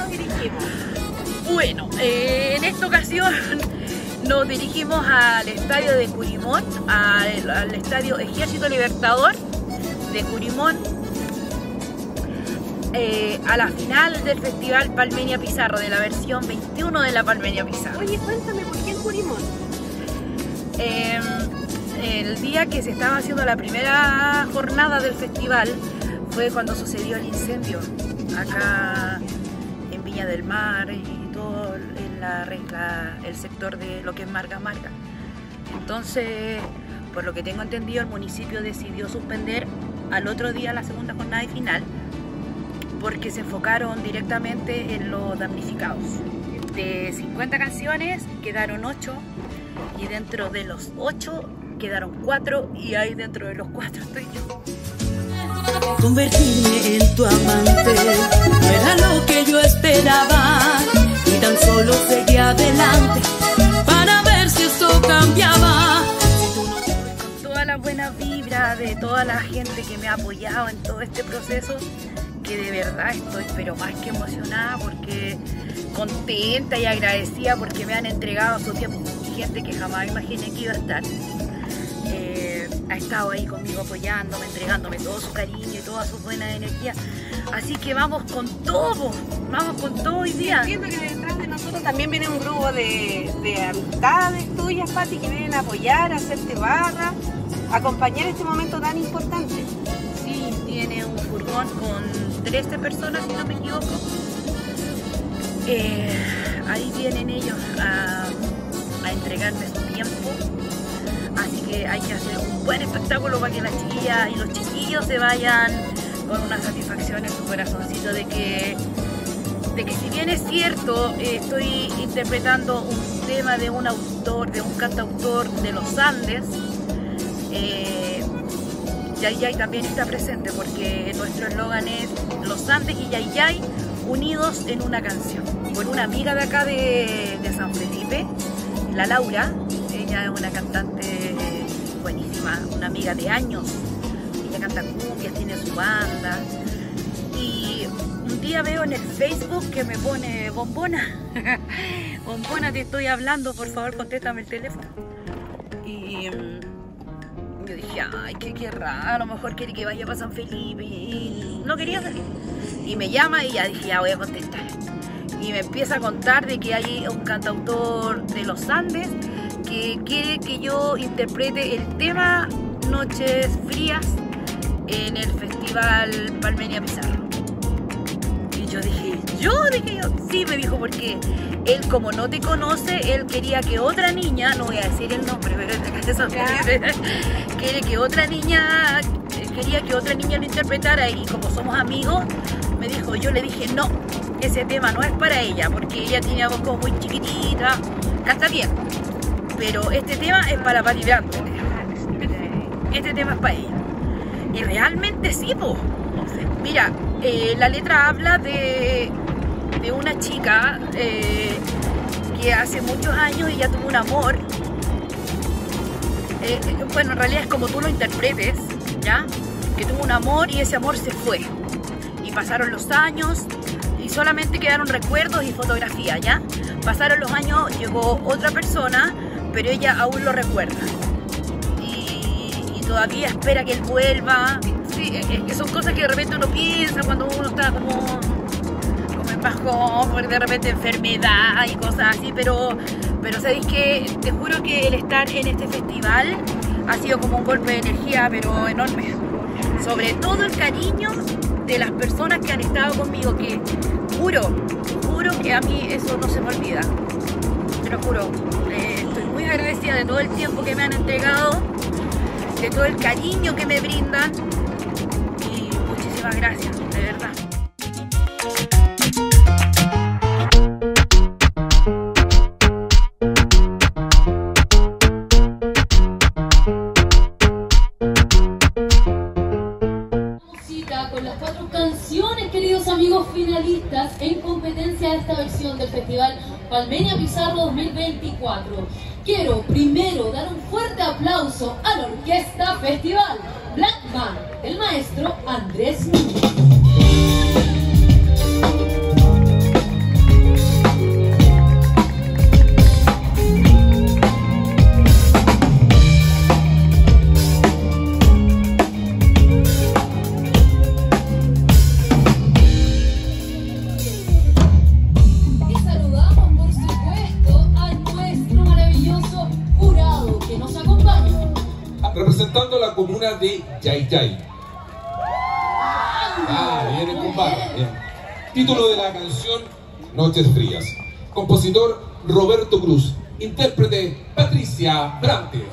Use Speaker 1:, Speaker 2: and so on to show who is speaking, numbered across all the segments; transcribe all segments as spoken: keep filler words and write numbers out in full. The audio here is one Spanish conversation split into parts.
Speaker 1: nos dirigimos?
Speaker 2: Bueno, eh, en esta ocasión nos dirigimos al estadio de Curimón, al, al estadio Ejército Libertador de Curimón, eh, a la final del Festival Palmenia Pizarro, de la versión veintiuno de la Palmenia Pizarro.
Speaker 1: Oye, cuéntame, ¿por qué en Curimón?
Speaker 2: Eh, el día que se estaba haciendo la primera jornada del festival fue cuando sucedió el incendio acá en Viña del Mar y todo en la, la, el sector de lo que es Marga Marga. Entonces, por lo que tengo entendido, el municipio decidió suspender al otro día la segunda jornada y final porque se enfocaron directamente en los damnificados. De cincuenta canciones quedaron ocho y dentro de los ocho quedaron cuatro y ahí dentro de los cuatro estoy yo.
Speaker 3: Convertirme en tu amante no era lo que yo esperaba y tan solo seguí adelante para ver si esto cambiaba.
Speaker 2: Con toda la buena vibra de toda la gente que me ha apoyado en todo este proceso, que de verdad estoy pero más que emocionada porque contenta y agradecida porque me han entregado su tiempo, gente que jamás imaginé que iba a estar. Eh, ha estado ahí conmigo apoyándome, entregándome todo su cariño y toda su buena energía. Así que vamos con todo, vamos con todo hoy día.
Speaker 1: Entiendo que detrás de nosotros también viene un grupo de, de amistades tuyas, Pati, que vienen a apoyar, a hacerte barra, a acompañar este momento tan importante.
Speaker 2: Sí, tiene un furgón con trece personas, si no me equivoco. Eh, ahí vienen ellos a, a entregarme su tiempo. Así que hay que hacer un buen espectáculo para que las chiquillas y los chiquillos se vayan con una satisfacción en su corazoncito de que, de que si bien es cierto, eh, estoy interpretando un tema de un autor, de un cantautor de los Andes, eh, Yay Yay también está presente porque nuestro eslogan es Los Andes y Yay Yay unidos en una canción. Por una amiga de acá de, de San Felipe, la Laura. Ella es una cantante buenísima, una amiga de años. Ella canta cumbias, tiene su banda. Y un día veo en el Facebook que me pone Bombona. Bombona, te estoy hablando, por favor, contéstame el teléfono. Y yo dije, ay, qué, qué raro, a lo mejor quiere que vaya para San Felipe. Y no quería salir. Y me llama y ya dije, ya voy a contestar. Y me empieza a contar de que hay un cantautor de los Andes que quiere que yo interprete el tema Noches Frías en el Festival Palmenia Pizarro. Y yo dije, ¿yo? Dije yo, sí, me dijo, porque él, como no te conoce, él quería que otra niña, no voy a decir el nombre, pero quiere que otra niña, quería que otra niña lo interpretara y como somos amigos, me dijo, yo le dije, no, ese tema no es para ella, porque ella tiene voz como muy chiquitita, canta bien. Pero este tema es para Pati Brando. Este tema es para ella. Y realmente sí, po. Mira, eh, la letra habla de, de una chica eh, que hace muchos años ella tuvo un amor. Eh, bueno, en realidad es como tú lo interpretes, ¿ya? Que tuvo un amor y ese amor se fue. Y pasaron los años y solamente quedaron recuerdos y fotografías, ¿ya? Pasaron los años, llegó otra persona, pero ella aún lo recuerda y, y todavía espera que él vuelva. Sí, es que son cosas que de repente uno piensa cuando uno está como, como en bajón, por de repente enfermedad y cosas así, pero, pero sabéis que te juro que el estar en este festival ha sido como un golpe de energía, pero enorme. Sobre todo el cariño de las personas que han estado conmigo, que juro, juro que a mí eso no se me olvida, te lo juro. Eh, estoy muy agradecida de todo el tiempo que me han entregado, de todo el cariño que me brindan y muchísimas gracias, de verdad.
Speaker 4: Con las cuatro canciones, queridos amigos finalistas en competencia de esta versión del Festival Palmenia Pizarro dos mil veinticuatro. Quiero primero dar un fuerte aplauso a la Orquesta Festival Black Man, el maestro Andrés Núñez.
Speaker 5: una de Yay Yay. Ah, viene con barra. Bien. Título de la canción, Noches Frías. Compositor, Roberto Cruz. Intérprete, Patricia Brante.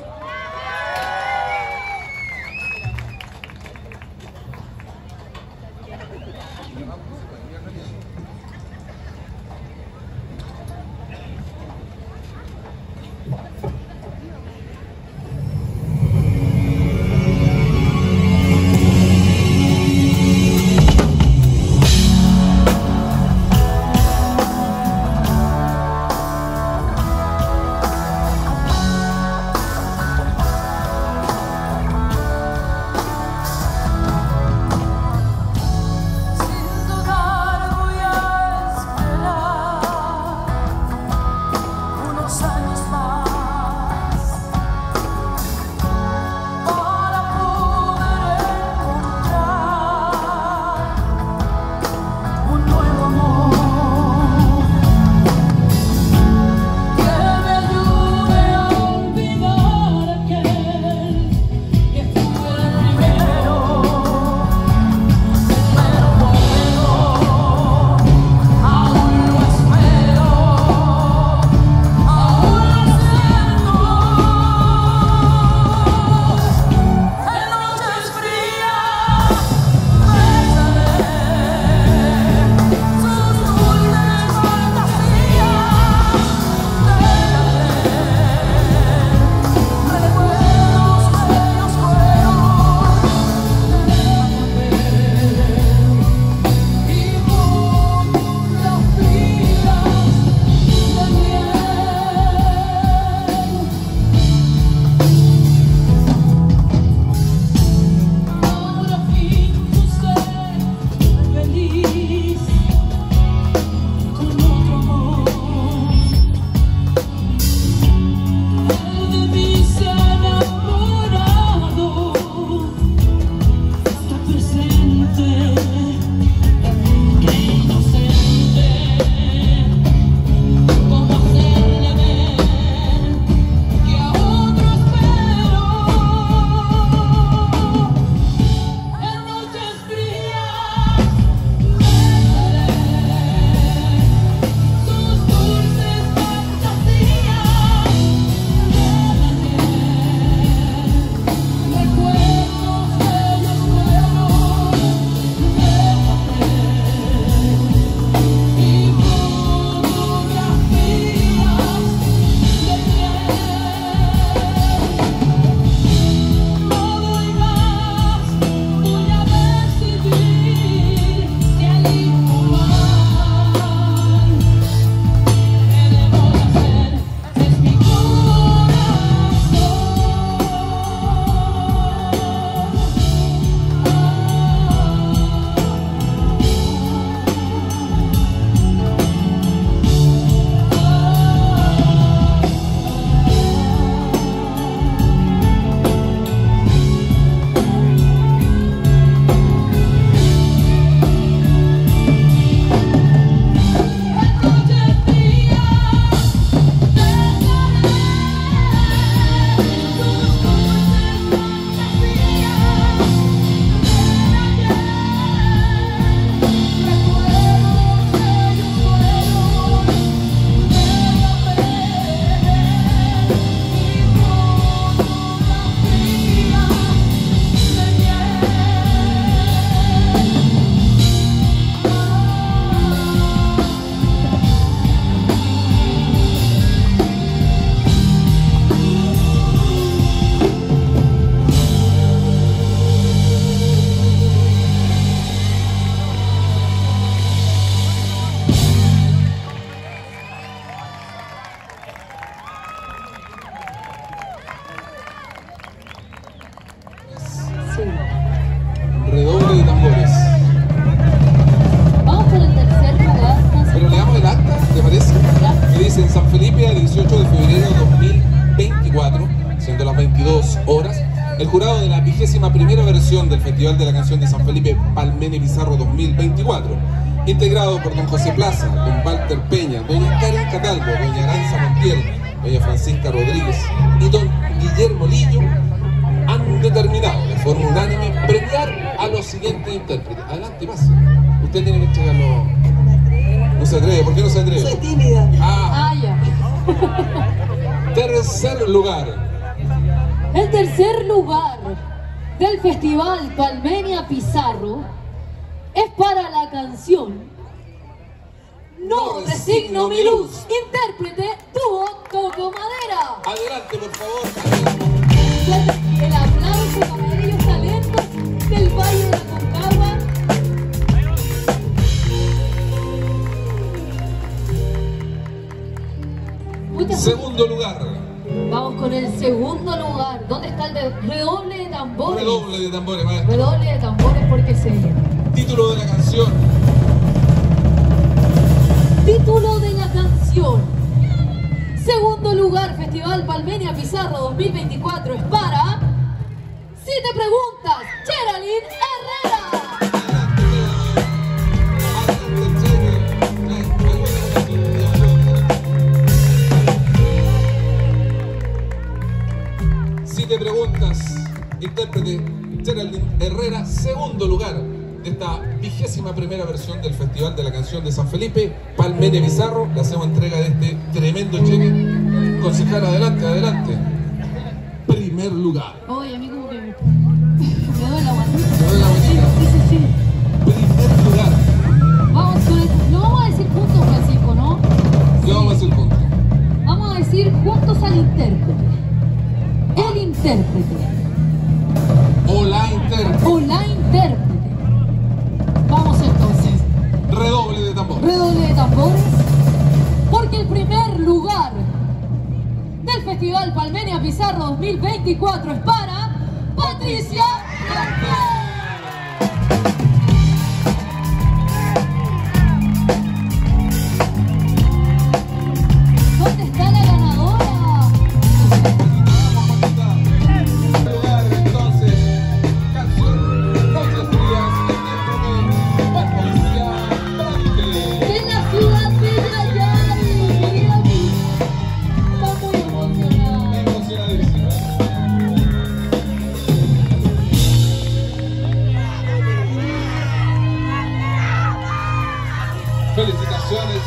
Speaker 5: Redoble de tambores.
Speaker 4: Vamos por el tercer lugar.
Speaker 5: Pero leamos el acta, ¿te parece?
Speaker 4: Ya.
Speaker 5: Que dice: en San Felipe, el dieciocho de febrero de dos mil veinticuatro, siendo las veintidós horas, el jurado de la vigésima primera versión del Festival de la Canción de San Felipe Palmene Pizarro dos mil veinticuatro, integrado por don José Plaza, don Walter Peña, doña Karen Cataldo, doña Aranza Montiel, doña Francisca Rodríguez y don Guillermo Lillo, han determinado forma unánime premiar a los siguientes intérpretes. Adelante, pase. Usted tiene que entregarlo. No se atreve, ¿por qué no se atreve?
Speaker 1: Soy tímida.
Speaker 5: Ah,
Speaker 4: Ah, ya.
Speaker 5: tercer lugar.
Speaker 4: El tercer lugar del Festival Palmenia Pizarro es para la canción No resigno mi luz. Intérprete dúo Coco Madera.
Speaker 5: Adelante, por favor.
Speaker 4: El aplauso para ellos talentos del Valle de la Concagua. Muchas
Speaker 5: Segundo lugar.
Speaker 4: Vamos con el segundo lugar. ¿Dónde está el de redoble de tambores?
Speaker 5: Redoble de tambores, maestro.
Speaker 4: Redoble de tambores porque se
Speaker 5: Título de la canción.
Speaker 4: Título de la canción. Segundo lugar, Festival Palmenia Pizarro dos mil veinticuatro es para... Si te preguntas, Geraldine Herrera.
Speaker 5: Si te preguntas, intérprete Geraldine Herrera, segundo lugar de esta vigésima primera versión del Festival de la Canción de San Felipe, Palmenia Pizarro. Le hacemos entrega de este tremendo cheque. Concejal, adelante, adelante. Primer lugar.
Speaker 4: Oye, a mí como que me, me doy la guatita.
Speaker 5: ¿Te doy la guatita?
Speaker 4: Sí, sí, sí.
Speaker 5: Primer lugar.
Speaker 4: Vamos con el... No vamos a decir juntos, Francisco, ¿no?
Speaker 5: ¿Qué vamos a hacer juntos?
Speaker 4: Vamos a decir juntos al intérprete. El intérprete.
Speaker 5: O la intérprete.
Speaker 4: O la intérprete. Vamos entonces.
Speaker 5: Redoble de tambor.
Speaker 4: Redoble de tambores. Porque el primer lugar del Festival Palmenia Pizarro dos mil veinticuatro es para Patricia García. ¿Dónde está la ganadora?
Speaker 5: Lugar, entonces, canción Noches Frías, intérprete Patricia Dante.
Speaker 4: De la ciudad de Yayay. Mira aquí. Está muy emocionada.
Speaker 5: Emocionadísima. Felicitaciones.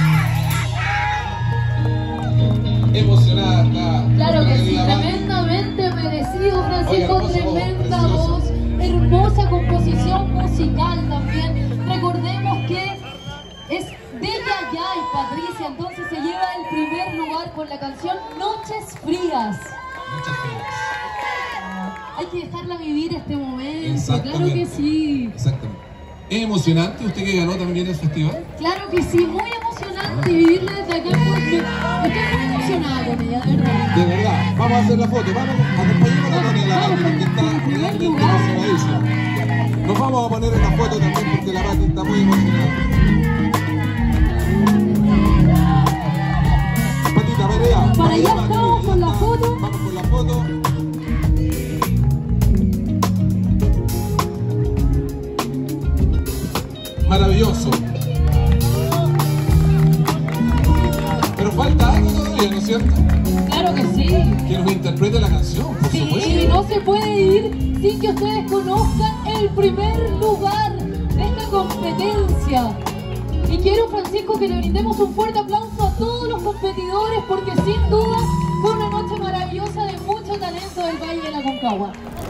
Speaker 5: Emocionada está.
Speaker 4: Claro que sí,
Speaker 5: Querida Mati.
Speaker 4: tremendamente merecido, Francisco,
Speaker 5: Oye, hermosa voz,
Speaker 4: tremenda
Speaker 5: preciosa.
Speaker 4: voz, hermosa composición musical también. Recordemos que es de Yayay, Patricia, entonces se lleva el primer lugar con la canción Noches Frías.
Speaker 5: Muchas gracias.
Speaker 4: Hay que dejarla vivir este momento,
Speaker 5: Exactamente.
Speaker 4: claro que sí.
Speaker 5: Exactamente. ¿Es emocionante usted que ganó también el festival?
Speaker 4: Claro que sí, muy emocionante vivirla desde acá porque estoy muy emocionada con ella, de verdad.
Speaker 5: De verdad. Vamos a hacer la foto. Vamos a acompañarnos a la Tania, la Pati, porque está realmente emocionadísima. Nos vamos a poner en la foto también porque la Pati está muy emocionada. Patita, Perea.
Speaker 4: Para allá estamos con la foto.
Speaker 5: Vamos con la foto. Maravilloso. Pero falta algo todavía, ¿no es cierto?
Speaker 4: Claro que sí.
Speaker 5: Que nos interprete la canción, por
Speaker 4: Sí,
Speaker 5: supuesto.
Speaker 4: no se puede ir sin que ustedes conozcan el primer lugar de esta competencia. Y quiero, Francisco, que le brindemos un fuerte aplauso a todos los competidores porque sin duda fue una noche maravillosa de mucho talento del Valle de la Concagua.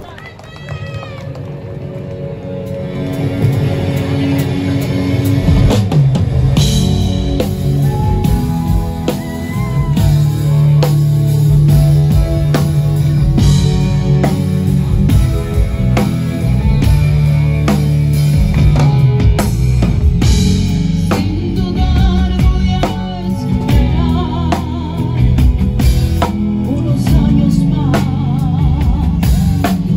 Speaker 3: Sin dudar voy a esperar unos años más.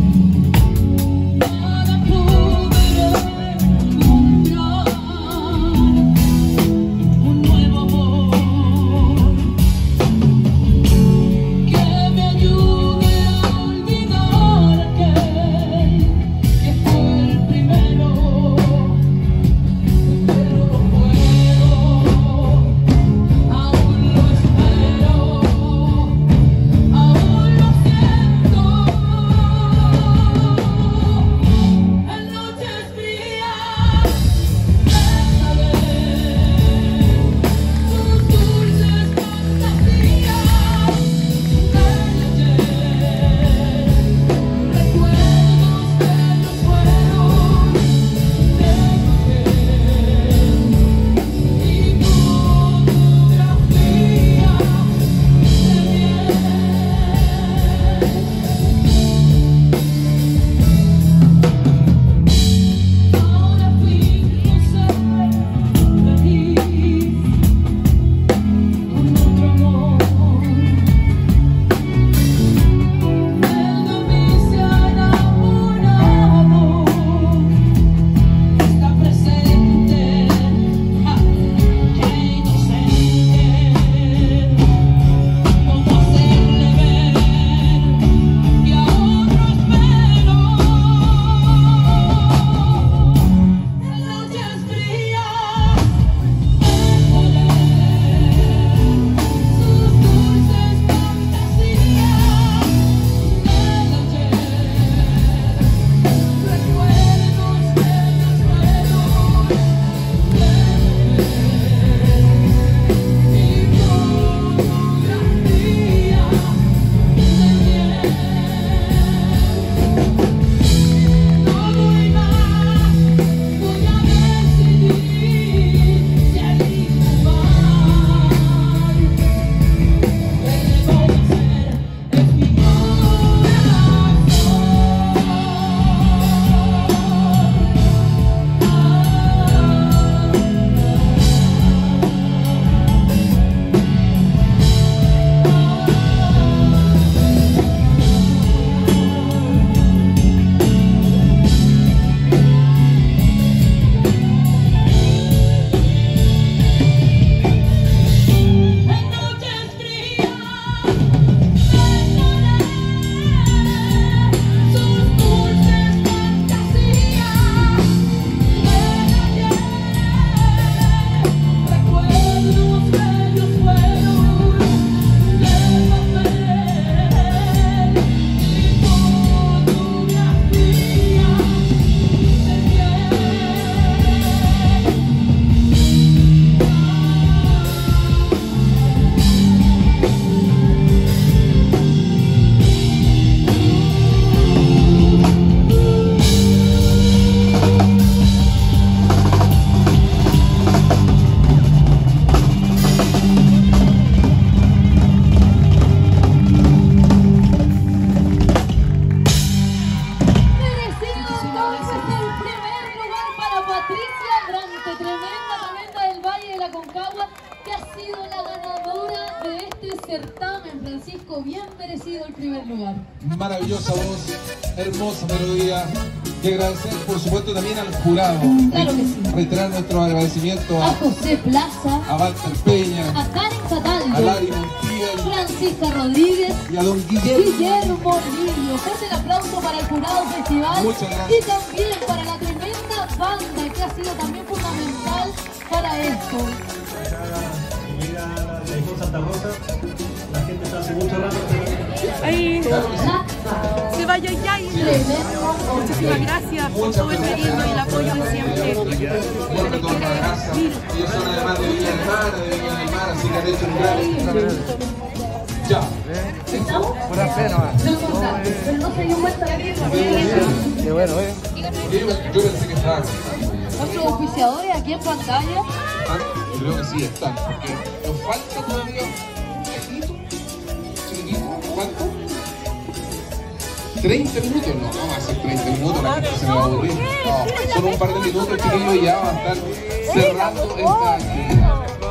Speaker 4: Rancagua, que ha sido la ganadora de este certamen. Francisco, bien merecido el primer lugar.
Speaker 5: Maravillosa voz, hermosa melodía. Y agradecer, por supuesto, también al jurado.
Speaker 4: Claro que sí.
Speaker 5: Reiterar nuestro agradecimiento
Speaker 4: A
Speaker 5: a,
Speaker 4: José Plaza,
Speaker 5: a Walter Peña,
Speaker 4: a Karen
Speaker 5: a
Speaker 4: Cataldo,
Speaker 5: Lari Montiel
Speaker 4: Francisca Rodríguez
Speaker 5: y a don Guillermo.
Speaker 4: Guillermo Lillo. Fuerte el aplauso para el jurado festival.
Speaker 5: Muchas gracias.
Speaker 4: Y también para la tremenda banda que ha sido también fundamental para esto.
Speaker 6: Llega la Lejos Santa Rosa, la gente está hace mucho rato.
Speaker 7: Ahí se vaya ya y muchísimas gracias por todo el cariño y el apoyo de siempre.
Speaker 5: Buen retorno a casa. Ellos son además de Villa del Mar, de Villa del Mar, así que han hecho un gran... Ya.
Speaker 4: ¿Estamos?
Speaker 8: Pura fe nomás.
Speaker 4: No contaste, pero no se dio cuenta de eso.
Speaker 8: Qué bueno, ¿eh?
Speaker 5: Yo pensé que estaban.
Speaker 4: Nuestros auspiciadores aquí en pantalla.
Speaker 5: Yo creo que sí están, porque nos falta todavía un chiquitito, chiquitito, ¿cuánto? treinta minutos, no, no va a ser treinta minutos, la gente se me va a aburrir. No, son un par de minutos, chiquillos, y ya va a estar cerrando esta actividad.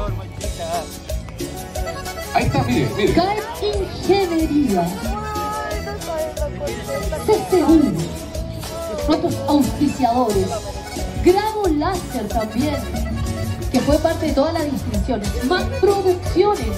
Speaker 5: Ahí está, mire, mire.
Speaker 4: C A E Ingeniería. C C U. Nuestros auspiciadores. Grabo Láser también, que fue parte de todas las distinciones. Más Producciones.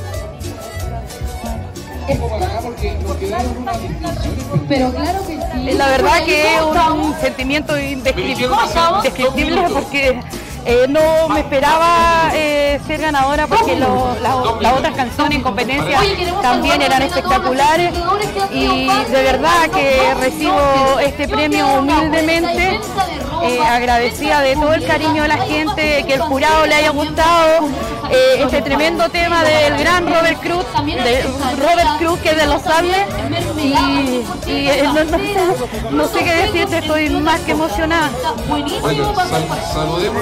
Speaker 5: Vamos para acá porque nos quedaron unas distinciones.
Speaker 4: Pero claro que sí.
Speaker 7: La verdad que es un sentimiento indescriptible, indescriptible porque eh, no me esperaba eh, ser ganadora porque lo, la, las otras canciones en competencia también eran espectaculares y de verdad que recibo este premio humildemente, eh, agradecida de todo el cariño de la gente, que el jurado le haya gustado eh, este tremendo tema del gran Robert Cruz, de Robert Cruz, que es de Los Sables, y, y eh, no, no, sé, no sé qué decirte, estoy más que emocionada.
Speaker 5: Bueno, sal, saludemos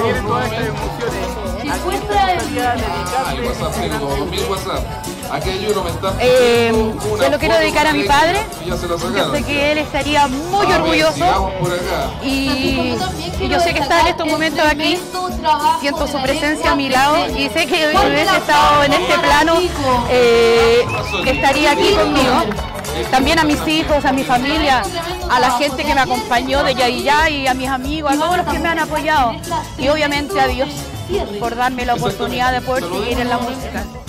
Speaker 5: al WhatsApp, tengo dos mil WhatsApp. Aquí hay uno, me está
Speaker 7: Eh,
Speaker 5: una
Speaker 7: se lo quiero
Speaker 5: foto
Speaker 7: dedicar a mi
Speaker 5: de-
Speaker 7: padre.
Speaker 5: y ya se la
Speaker 7: Yo
Speaker 5: sacaron.
Speaker 7: sé que él estaría muy
Speaker 5: A ver,
Speaker 7: orgulloso
Speaker 5: sigamos por acá.
Speaker 7: y, y yo sé que está en estos momentos aquí, siento su presencia a mi lado y sé que si hubiese estado en este plano, eh, estaría aquí conmigo. También a mis hijos, a mi familia, a la gente que me acompañó de Yayá y a mis amigos, a todos los que me han apoyado y obviamente a Dios por darme la oportunidad de poder seguir en la música.